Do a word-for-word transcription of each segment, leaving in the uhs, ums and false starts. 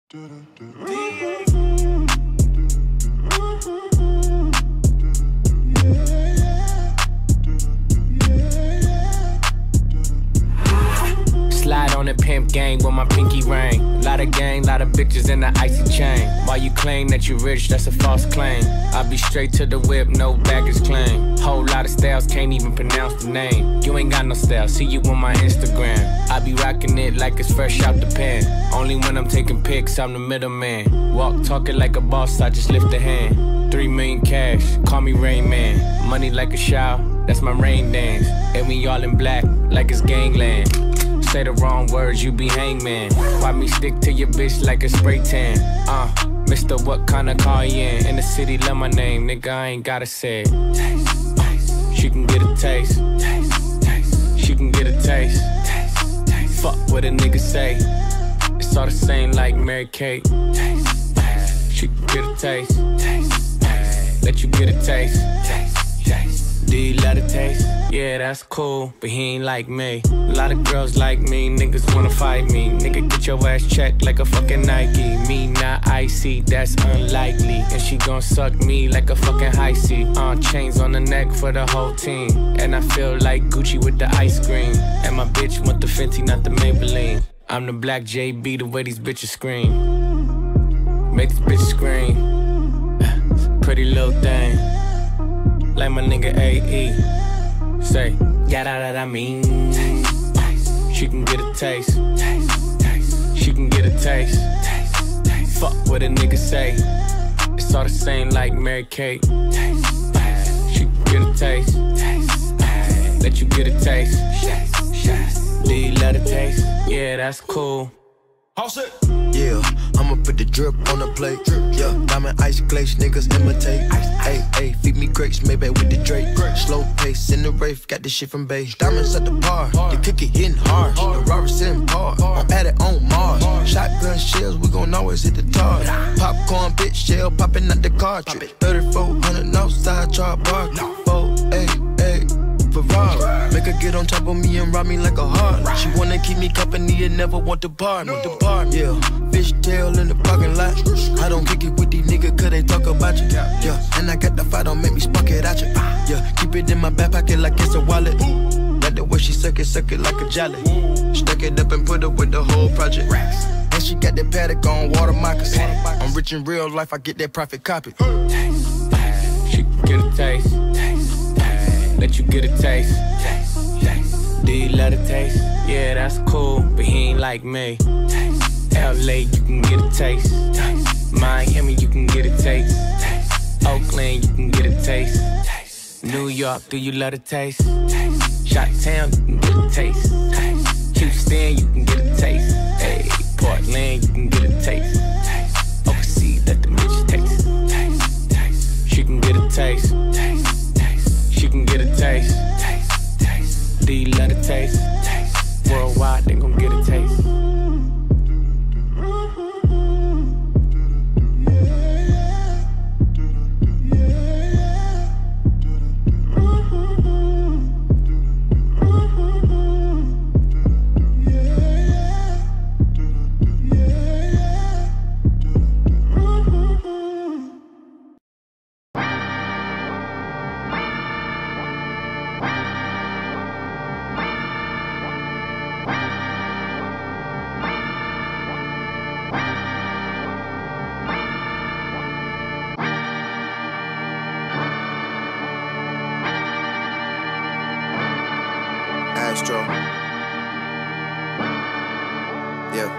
Slide on the pimp gang with my pinky ring. Lot of gang, lot of bitches in the icy chain. While you claim that you rich, that's a false claim. I be straight to the whip, no baggage claim. Whole lot of styles, can't even pronounce the name. You ain't got no style, see you on my Instagram. I be rocking it like it's fresh out the pen. Only when I'm taking pics, I'm the middleman. Walk talking like a boss, I just lift a hand. Three million cash, call me Rain Man. Money like a shower, that's my rain dance. And we all in black, like it's gangland. Say the wrong words, you be hangman. Why me stick to your bitch like a spray tan? Uh, Mister What kind of car you in? In the city, love my name, nigga, I ain't gotta say it. Taste, taste. She can get a taste. Taste, taste. She can get a taste. Taste, taste. Fuck what a nigga say. It's all the same like Mary Kate. Taste, taste. She can get a taste. Taste, taste. Let you get a taste. Taste, taste. Do you love the taste? Yeah, that's cool, but he ain't like me. A lot of girls like me, niggas wanna fight me. Nigga, get your ass checked like a fucking Nike. Me not icy, that's unlikely. And she gon' suck me like a fucking high C. Uh, chains on the neck for the whole team. And I feel like Gucci with the ice cream. And my bitch want the Fenty, not the Maybelline. I'm the black J B, the way these bitches scream. Make this bitch scream. Pretty little thing. Like my nigga A E. Say, yeah, that I mean. Taste, taste. She can get a taste. Taste, taste. She can get a taste. Taste, taste. Fuck what a nigga say. It's all the same like Mary Kate. Taste, taste. She can get a taste. Taste, taste. Let you get a taste. Taste, taste. Do you love the taste? Yeah, that's cool. Yeah, I'ma put the drip on the plate. Yeah, diamond ice glaze, niggas imitate. Hey, hey, feed me grapes, maybe with the Drake. Slow pace in the rave, got this shit from base. Diamonds at the bar, the cookie hitting hard. The Robert sitting par, I'm at it on Mars. Shotgun shells, we gon' always hit the target. Popcorn, bitch, shell popping out the cartridge. thirty-four hundred outside, char bar. four, eight, eight. Ferrari. Make her get on top of me and rob me like a heart. She wanna keep me company and never want to bar me. The bar, yeah. Fishtail in the parking lot. I don't kick it with these niggas cause they talk about you. Yeah, and I got the fight, don't make me spark it at you. Yeah, keep it in my back pocket like it's a wallet. Like the way she suck it, suck it like a jelly. Stuck it up and put it with the whole project. And she got that paddock on water moccasin. I'm rich in real life, I get that profit copy. Taste, taste. She can get a taste. Taste. Let you get a taste. Taste, taste. Do you love the taste? Yeah, that's cool, but he ain't like me. Taste, L A, you can get a taste. Taste. Miami, you can get a taste. Taste. Oakland, you can get a taste. Taste. New York, do you love the taste? Taste. Chi-Town, you can get a taste. Taste. Houston, you can get a taste. Hey, Portland, you can get a taste. Taste. Overseas, let the bitch taste. Taste, taste. She can get a taste. Taste. She can get a taste. Taste, taste. Do you love the taste? Taste. Worldwide, they gon' get a taste. Astro. Yeah.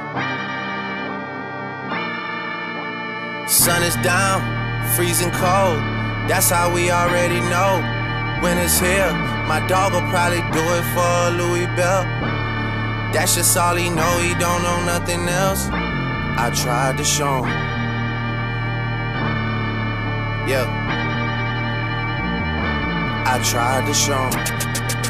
Sun is down, freezing cold. That's how we already know. When it's here, my dog will probably do it for a Louis Bell. That's just all he know, he don't know nothing else. I tried to show him. Yeah. I tried to show him.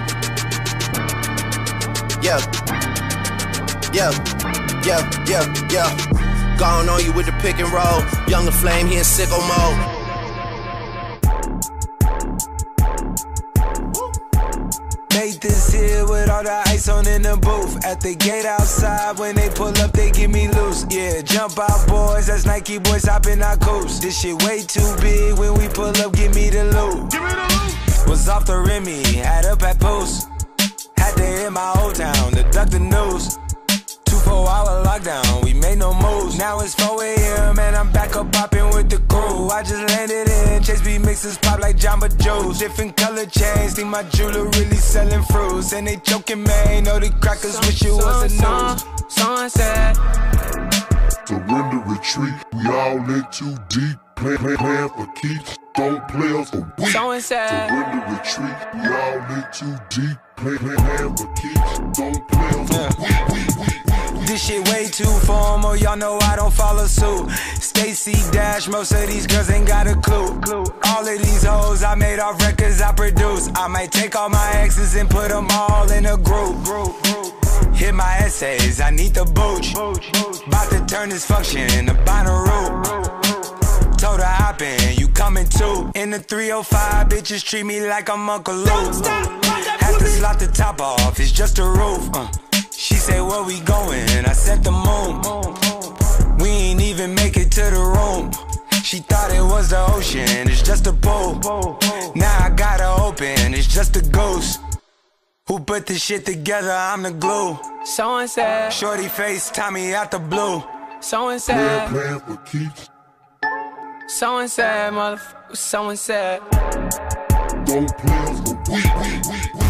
Yeah, yeah, yeah, yeah, yeah. Gone on you with the pick and roll. Younger flame, he in sicko mode. Made this here with all the ice on in the booth. At the gate outside, when they pull up, they give me loose. Yeah, jump out, boys, that's Nike boys hopping our coast. This shit way too big, when we pull up, give me the loot. Give me the loot. Was off the Remy, had up at post. Had to hit my old town to duck the news. Two four hour lockdown, we made no moves. Now it's four A M and I'm back up popping with the crew. I just landed in, Chase B mixes pop like Jamba Joe's. Different color chains, think my jeweler really selling fruits. And they joking, man, know the crackers so, wish it so, was a so, news. Sunset. Surrender, retreat, we all in too deep. Plan, plan, plan for keeps, don't play us for weeks. Surrender, retreat, we all in too deep. Plan, plan, plan for keeps, don't play us for weeks. This shit way too formal, y'all know I don't follow suit. Stacy Dash, most of these girls ain't got a clue. All of these hoes I made off records I produce. I might take all my exes and put them all in a group. Hit my essays, I need the booch. About to turn this function into Bonnaroo. Told her hop in, you coming too. In the three oh five, bitches treat me like I'm Uncle Luke. Have to slot the top off, it's just a roof. uh. She said, where we going? I said the moon. We ain't even make it to the room. She thought it was the ocean, it's just a pool. Now I gotta open, it's just a ghost. Who put this shit together? I'm the glue. So and said. Shorty face, Tommy out the blue. So and said. Plan, plan for keeps. So and said, motherfucker. So and said. Don't play us for weeks.